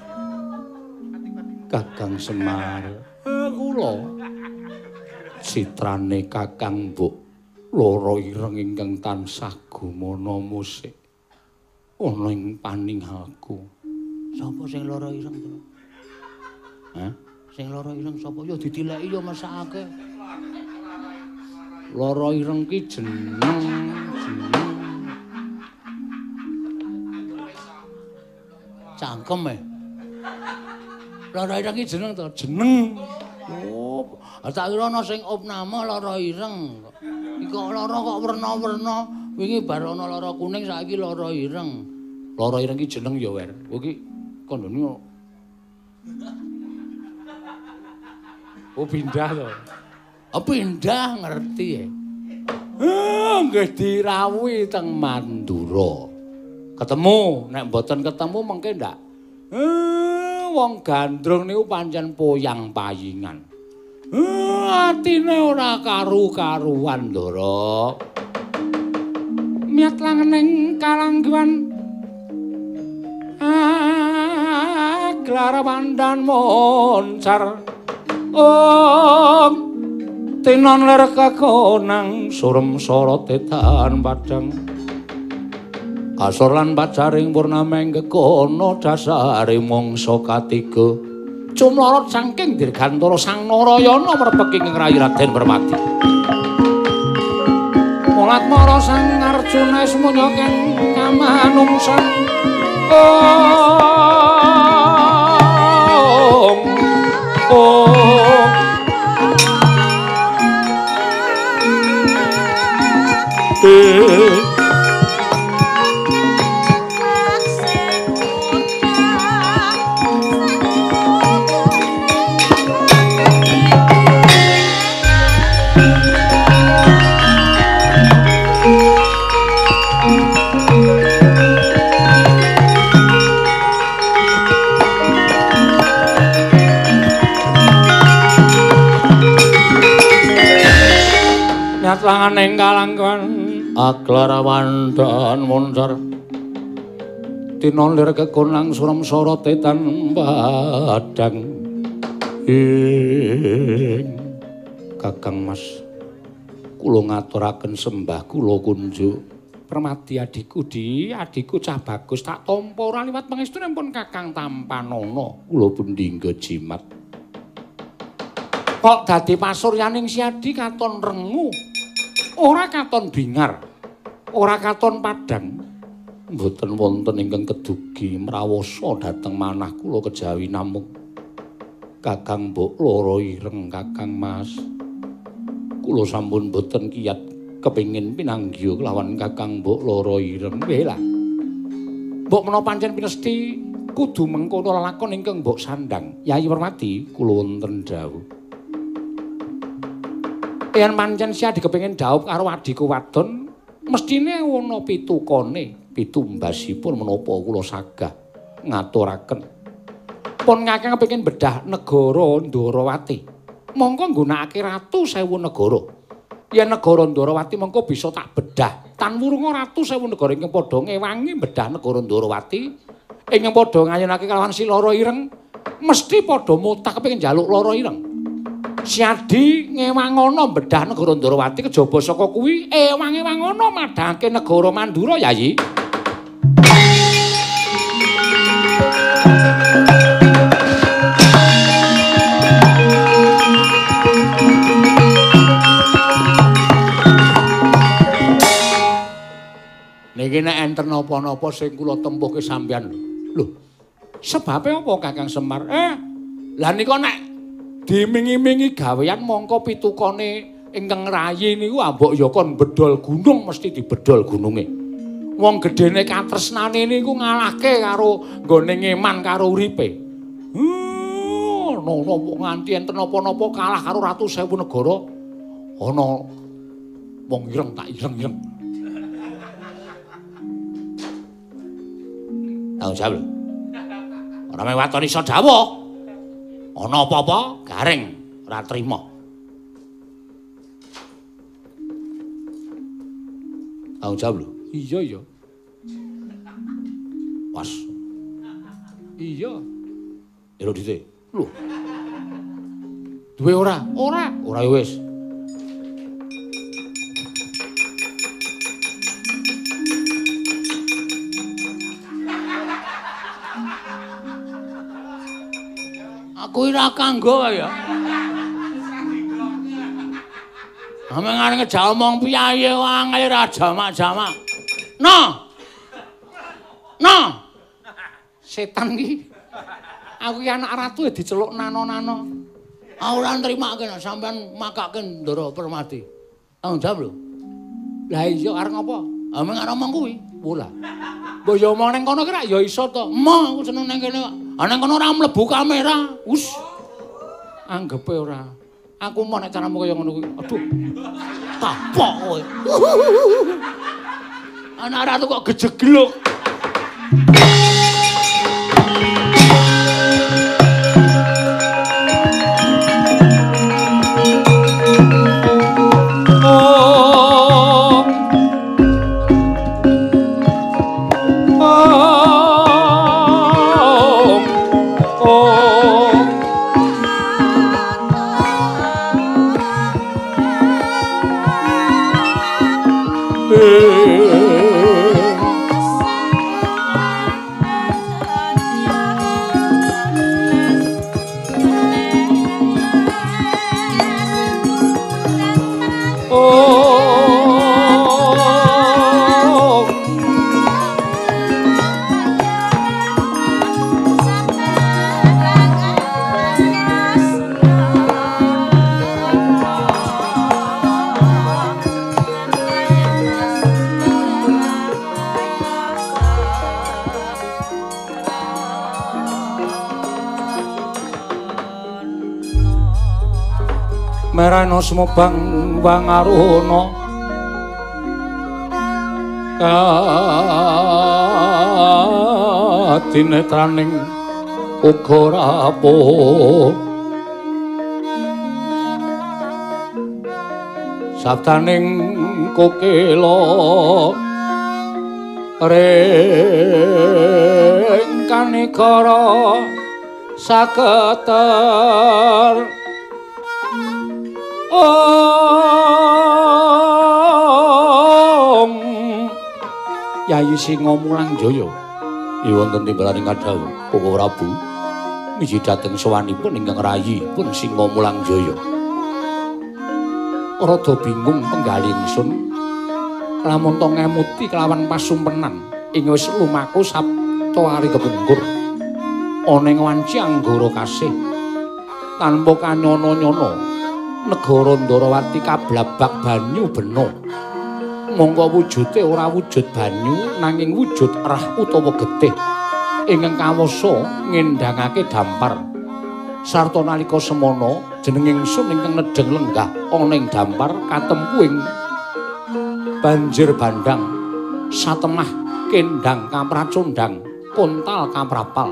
Kakang Semar. Kula citrane Kakang Mbok loro ireng ingkang tansah gumana musik ana ing paninggalku. Sapa sing lara ireng to? Hah? Sing lara ireng sapa? Ya ditileki ya mesake. Lara ireng ki jeneng. Cangkem lara ireng ki jeneng to? Jeneng. Oh, tak kira ana sing opname lara ireng. Iki kok lara kok werna-werna. Wingi bar ana lara kuning saiki lara ireng. Lara ireng ki jeneng ya, Wer. Kowe ki kandhane oh pindah to. Oh pindah ngerti ya. Nggih dirawuhi teng Mandura. Ketemu, nek mboten ketemu mengke ndak. Wong gandrung niku pancen poyang payingan. Atine ora karu-karuan, Ndara. Miat langening kalangguan. Gelar pandan moncar. Tinon ler kakonang surem sorot etan padang. Asor lan pacaring purnameng kekono dasare mangsa katiga. Cumlorot saking dirgantara Sang Narayana mrepeki ing rayi Raden Permati. Mulat mara Sang Arjuna semuanya ken kamanungsan. Langaning kalangkuan aglarawandan moncar tinolir kekonang surem sorot etan padang Kakang Mas kula ngaturaken sembah kula kunjuk Permati adikku adikku cah bagus tak tampa ora liwat pangestunipun Kakang Tampanana kula pundhingga jimat kok dadi pasuryaning siadi katon rengu ora katon bingar, ora katon padang. Mboten wonten ingkang kedugi mrawasa dhateng manah kula kejawi namung Kakang Mbok lara ireng Kakang Mas. Kula sampun mboten kiyat kepengin pinanggih kelawan Kakang Mbok lara ireng. Lah. Mbok menapa pancen pinesti kudu mengkono lakon ingkang Mbok sandhang. Yayi Permati kula wonten dawuh. Yen pancen siadi kepengin dhaup karo adiku wadon, mestine ana pitukane, pitumbasipun menapa kula sagah ngaturaken. Pun Kakang kepengin bedah negara Ndarawati. Monggo nggunakake ratu 1000 negara. Yen negara Ndarawati mengko bisa tak bedah. Tan wurunga ratu 1000 negara ingkang padha ngewangi bedah negara Ndarawati, ingkang padha ngayunake kalawan si lara ireng, mesti padha mutah kepengin njaluk lara ireng. Siadi ngewangono bedah negara Ndarawati kejaba saka kuwi ewang-ewangono madhangke negara Mandura Yayi. Niki nek enten napa-napa sing kula tempuhke sampeyan. Lho, sebabe apa Kakang Semar? Lah nika nek dimingi-mingi gawean mongko pitukane ingkang rayi niku ambok ya kon bedol gunung mesti dibedol gununge. Wong gedene katresnane niku ngalahke karo nggone ngeman karo uripe. Napa nganti enten napa-napa kalah karo ratu 1000 negara. ana wong ireng tak ireng-ireng. Tanggung jawab lho. Ora meh waton iso dawuh. Ana apa-apa garing ora trima. Tanggung jawab lho. Iya ya. Was. Iya. Ero dite. Lho. Duwe ora? Ora. Ora ya wis. Aku ora kanggo ya. Ame ngare ngejak omong piye angel ra jamak-jamak. No. Setan iki. Aku iki anak ratu diceluk nano-nano. Ora nrimake sampean makake Ndara Permati. Tanggung jawab lho. Lah iya arep ngopo? Ame ngare omong kuwi. Wola. Mbok yo omong ning kono ki ra ya iso to. Emoh aku seneng ning kene kok. Ana kono ora mlebu kamera. Wus. Anggepe ora. Aku mau nek caramu kaya ngono kuwi. Aduh. Tapok kowe. Anak ratu kok gejegluk. Merana sumobang wangaruna kadinetraning uga rapuh sabdaning kokela ring kanikara saketer Yayi Singa Mulang Jaya wonten timbalaning kadhawuh Koko Prabu miji dhateng sowanipun ingkang rayi pun Singa Mulang Jaya. Rada bingung penggalih ingsun lamun to ngemuti kelawan pasumpenan ing wis lumaku sabta ari kepungkur ana ing wanci anggara kasih tanpa kanyana-nyana negara Ndarawati kablabak banyu bena. Mongko wujude ora wujud banyu nanging wujud erah utawa getih ingkang kawasa ngendhangake dampar. Sarta nalika semana jeneng ingsun ingkang nedheng lenggah ana ing dampar katempu ing banjir bandang satemah kendhang kapracondhang kontal kaprapal.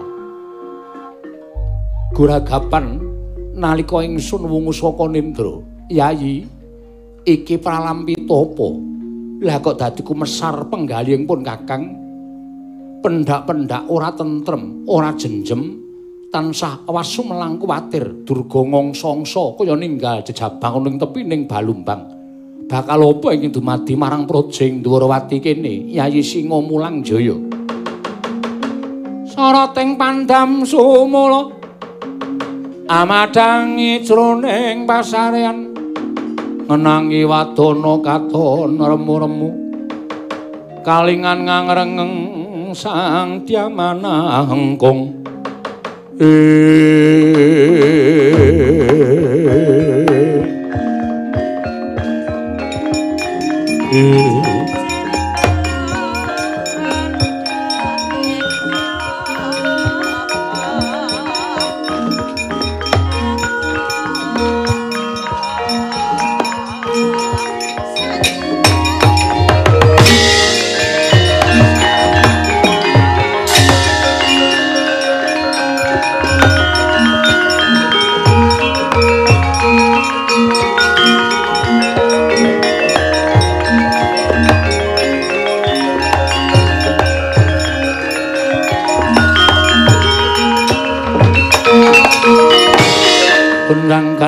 Guragapan nalika ingsun wungu saka Nindra, Yayi, iki pralampita apa? Lah kok dadi kumesar penggalihipun Kakang? Pendak-pendak ora tentrem, ora jenjem, tansah awas sumelang kuwatir, durga ngongsongsa kaya ninggal jejabang ning tepining balumbang. Bakal apa ingin dumadi marang Projeng Ndarawati kene, Yayi Singa Mulang Jaya? Sarating pandam sumula amadangi jroning pasarean ngenangi wadana katon remu-remu kalingan ngangrengeng sang dyamana hengkung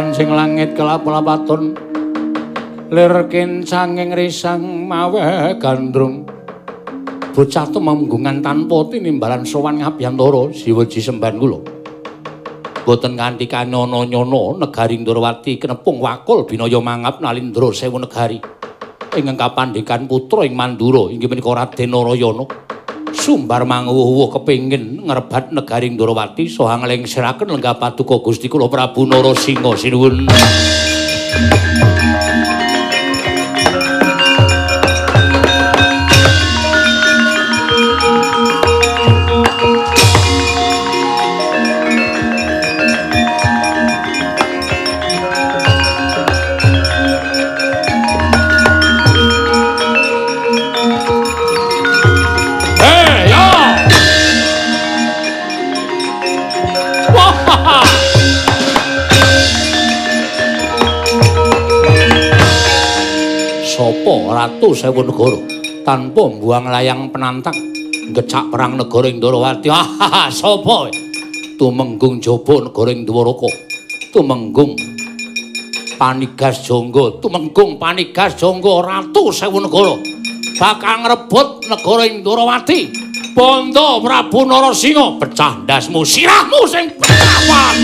kancing langit kelap-lapaton lir kencanging risang mawe gandrung bocah tumenggungan tanpa tinimbalan sowan ngabiyantara siweji semban kula boten kanthi kanyono-nyono negari Ndrawati kenepung wakul binaya mangap Nalindra Sewu negari ingkang kapandhekan putra ing Mandura inggih menika Raden Narayana sumbar manguwuh kepingin ngrebat negari Ndrawati saha nglengsiraken lenggah paduka Gusti kula Prabu Narasingha sinuwun. Ratu Sewu Negara tanpa mbuang layang penantang ngecak perang negara ing Ndrawati. Sapa? Tumenggung jaba negara ing Dwaraka. Tumenggung Panigas Jangga, Tumenggung Panigas Jangga Ratu Sewu Negara bakal ngrebut negara ing Ndrawati. Banda Prabu Narasingha pecah ndasmu sirahmu sing perawan.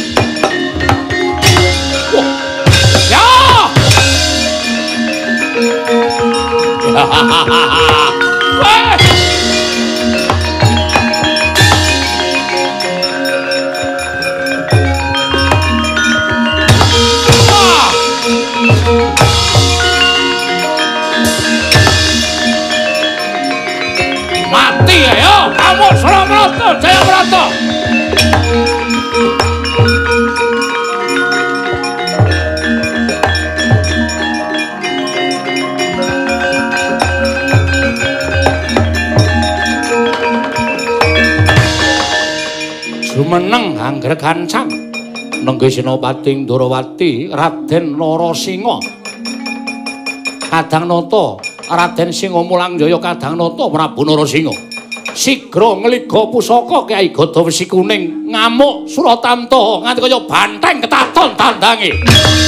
Mati ya, kamu Surabrata, Jayabrata. Jumeneng angger kancang nenggih Senopati Ndrawati Raden Narasingha Kadhangnata Raden Singamulangjaya Kadhangnata Prabu Narasingha sigra ngliga pusaka Kyai Gada Wesi Kuning ngamuk Suratamta nganti kaya banteng ketaton tandange.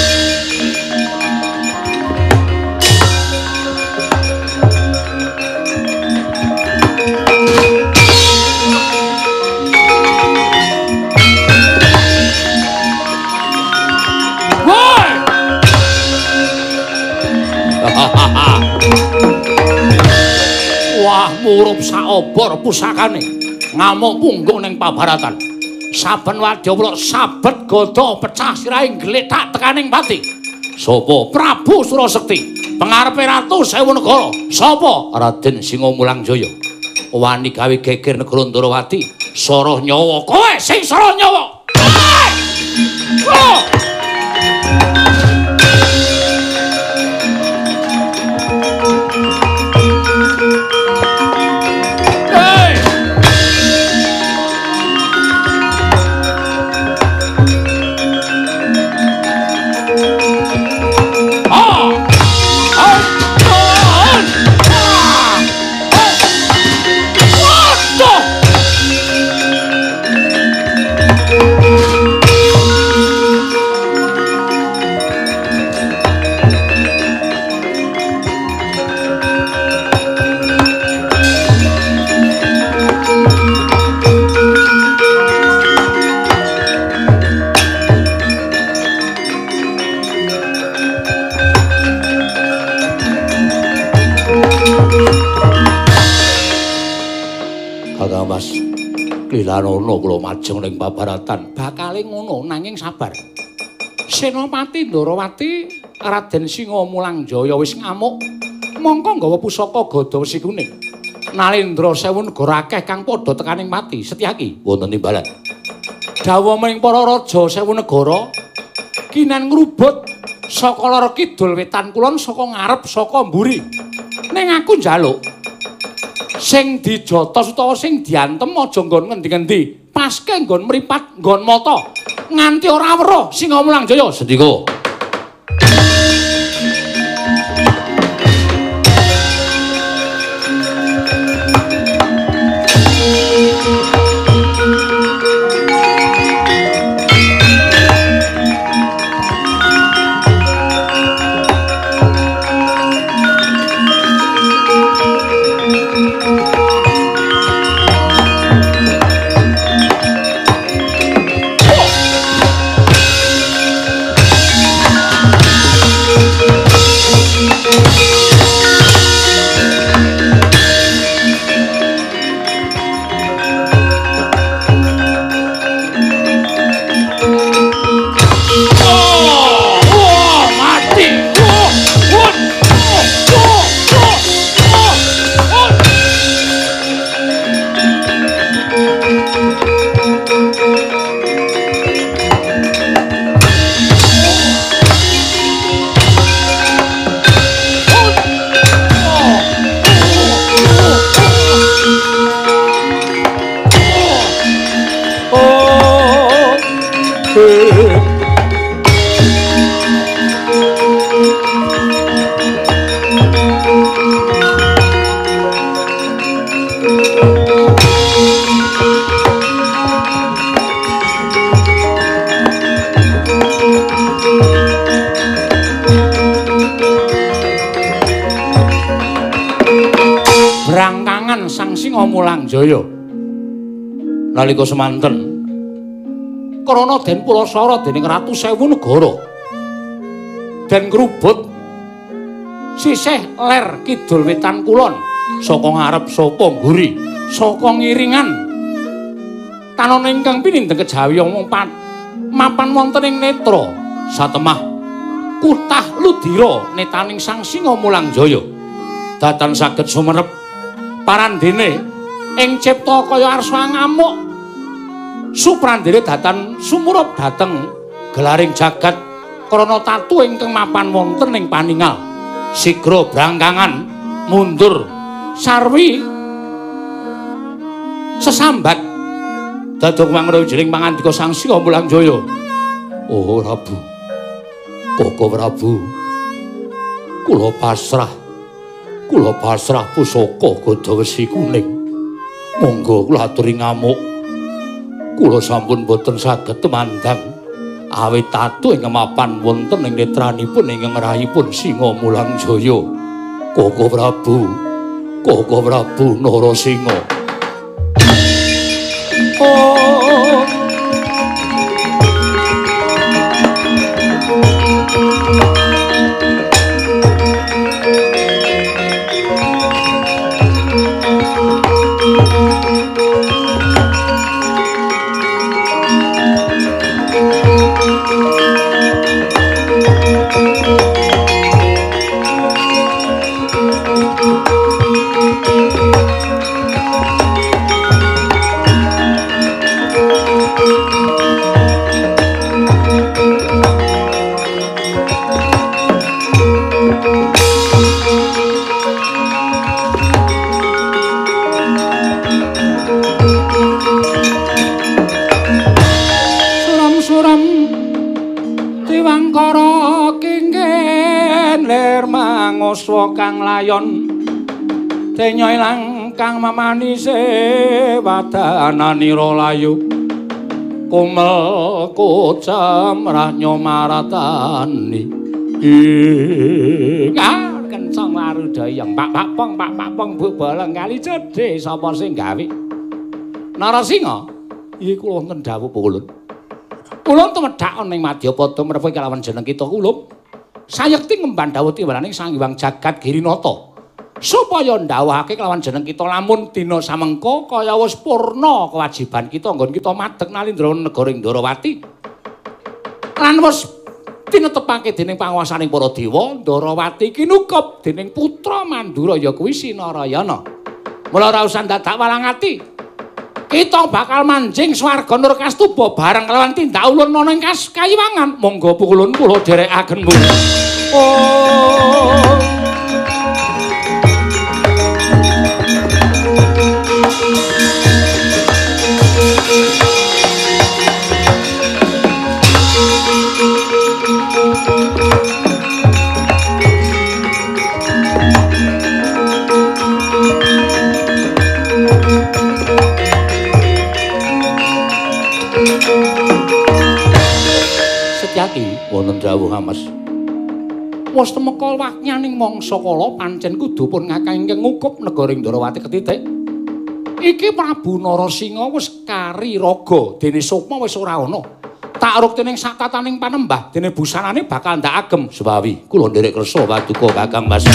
Wah, murup saobor pusakane ngamuk punggung ning pabaratan. Saben wadyawala sabet gada pecah sirahing gletak tekaning pati. Sapa? Prabu Surasekti, pengarepe Ratu Sewu Negara. Sapa? Raden Singamulangjaya. Wani gawe geger negara Ndrawati. Sara nyawa kowe sing sara nyawa. Lilanono kula majeng ning pabaratan bakale ngono nanging sabar. Senopati Ndrawati Raden Singamulangjaya wis ngamuk mongko nggawa pusaka Gada Wesi Kuning. Nalindra Sewu Negara akeh kang padha tekaning mati. Setyaki wonten timbalan. Dawuh mring para raja Sewu Negara kinan ngrubut saka lor kidul wetan kulon saka ngarep saka mburi. Ning aku njaluk sing dijotos utawa sing diantem aja nggon ngendi-endi paske nggon mripat nggon mata nganti ora weruh Singamulangjaya. Sendika Singa Mulangjaya. Nalika semanten krana den pulasara dening Ratu Sewu Negara den ngrubut sisih ler kidul wetan kulon saka ngarep saka ngguri saka ngiringan tanana ingkang pinindeng kejawi mapan wonten ing netra satemah kutah ludira netaning Sang Singa Mulangjaya datan saged sumerep parandene ing cipta kaya arsa ngamuk suprandene datan sumurup dhateng gelaring jagat krana tatu ingkang mapan wonten ing paningal sigra brangkangan mundur sarwi sesambat dadung mangrujining pangandika Sang Singa Mulangjaya. Oh Prabu, Koko Prabu, kula pasrah pusaka Gada Wesi Kuning. Monggo kula aturi ngamuk. Kula sampun boten saged temandang awit tatu ing mapan wonten ing netranipun ingkang rahipun Singa Mulangjaya. Koko Prabu Narasinga. Oh Swa kang layon denya ilang kang mamanise wadananira layu kumel kocam ranyo maratani kencang marudayang pak pong bubaleng kali cedhe sapa sing gawe Narasinga iki kula wonten dawuh ulun tumedhak ning Madyapada merepa kelawan jeneng kita kula sayekti ngemban dawuh tiwaraning Sang Hyang Jagat Girinata supaya ndhawuhake kelawan jeneng kita lamun dina samengko kaya wis purna kewajiban kita nggon kita madeg nalindra negara Ndarawati lan wis tinetepake dening panguwasaning para dewa Ndarawati kinukup dening putra Mandura ya kuwi Sinarayana. Mula ora usah dadak walang ati. Kita bakal manjing swarga Nurkastuba bareng kelawan tindak ulun ana ing kayiwangan. Monggo pukulun kula dherekaken Bu. Oh. Setyaki wonten dawuh Mas. Wis temeka wakyaning mangsa kala pancen kudu pun ngakang ingkang ngukup negaring Ndarawati ketitik. Iki Prabu Narasinga wis kari raga dene sukma wis ora ana. Takruk dening sakataning panembah dene busanane bakal ndak agem sebawi kula nderek kersa paduka Kakang Mas.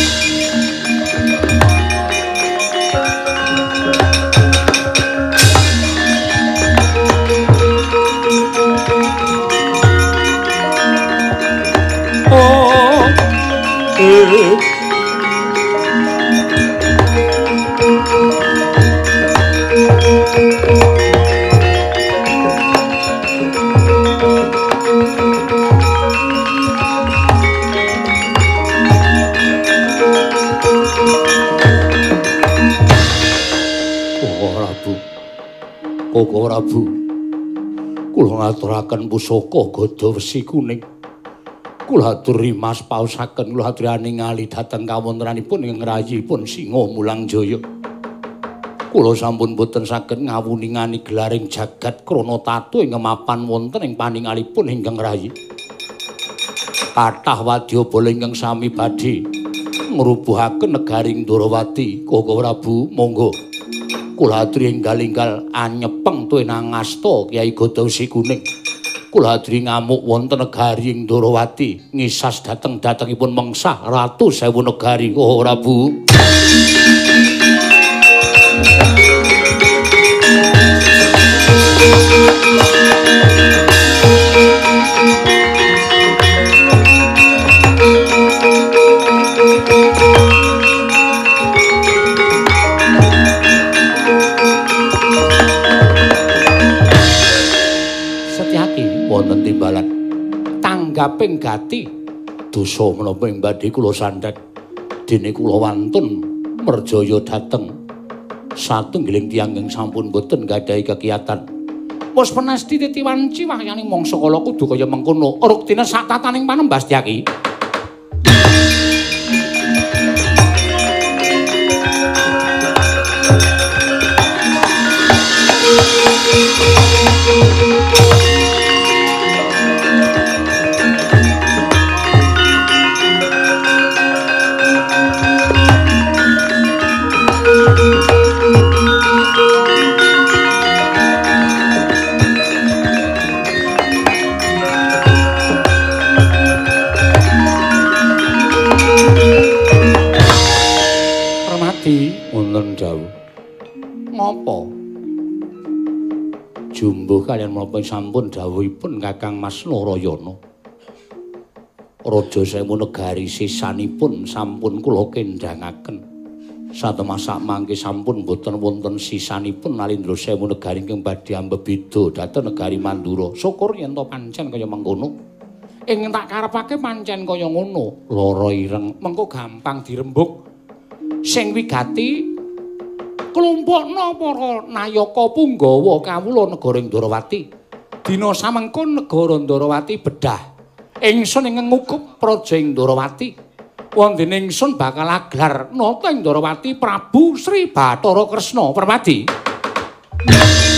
Koko Prabu, kula ngaturaken pusaka Gada Wesi Kuning. Kula aturi mas pausaken kula aturi ningali dhateng kawontenanipun ing rayipun Singa Mulangjaya. Kula sampun boten saged ngawuningani gelaring jagat krana tatu ing mapan wonten ing paningalipun ingkang rayi. Kathah wadyabala ingkang sami badhe ngrubuhaken negaring Ndarawati. Koko Prabu, monggo Kuladri enggal-enggal anyepeng tuwin angasta Kyai Godawsi Kuning. Kuladri ngamuk wonten negari ing Ndorowati ngisas dateng-datengipun mengsah Ratu Sewu Negari. Oh ora Bu. Wonten timbalan tanggaping gati dosa menapa ing badhe kula sandhet dene kula wantun merjaya dhateng satunggiling tiyang ing sampun boten gadhahi kekiyatan wis penasti titiwanci wahyane mangsa kala kudu kaya mengkono ruktine sak tataning panembas Dyaki. Wonten dawuh. Ngopo? Jumbuh kaliyan menapa sampun dawuhipun Kakang Mas Narayana. Raja Sewu Negari sisanipun sampun kula kendhangaken. Satemasak mangke sampun boten wonten sisanipun Nalindra Sewu Negari ingkang badhe ambebida dhateng negari Mandura. Syukur yen to pancen kaya mengkono. Ing tak karepake pancen kaya ngono. Lara ireng mengko gampang dirembug. Sing wigati klumpukna para nayaka punggawa kawula negara Ndorowati. Dina samengko negara Ndorowati bedah. Ingsun ing ngukup praja ing Ndorowati. Wondene ingsun bakal aglar nata ing Ndorowati Prabu Sri Bathara Kresna Permadi.